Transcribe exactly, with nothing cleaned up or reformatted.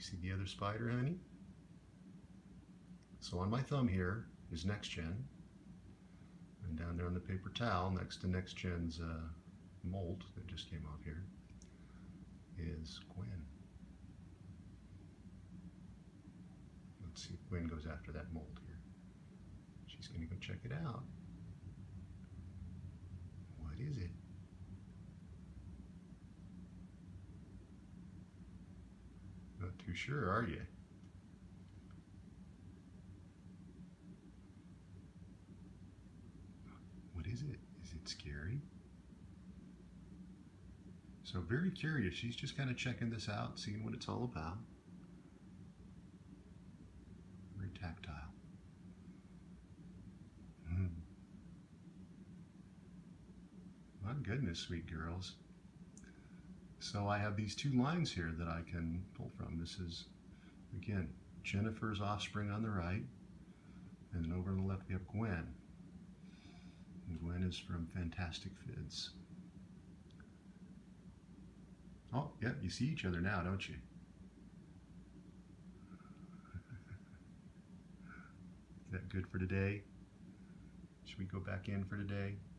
see the other spider, honey? So on my thumb here is NextGen, and down there on the paper towel next to NextGen's uh, mold that just came off here is Gwen. Let's see if Gwen goes after that mold here. She's going to go check it out. What is it? Not too sure, are you? What is it? Is it scary? So very curious. She's just kind of checking this out, seeing what it's all about. Very tactile. Mm. My goodness, sweet girls. So I have these two lines here that I can pull from. This is, again, Jennifer's offspring on the right, and then over on the left we have Gwen. And Gwen is from Fantastic Fids. Oh, yeah, you see each other now, don't you? Is that good for today? Should we go back in for today?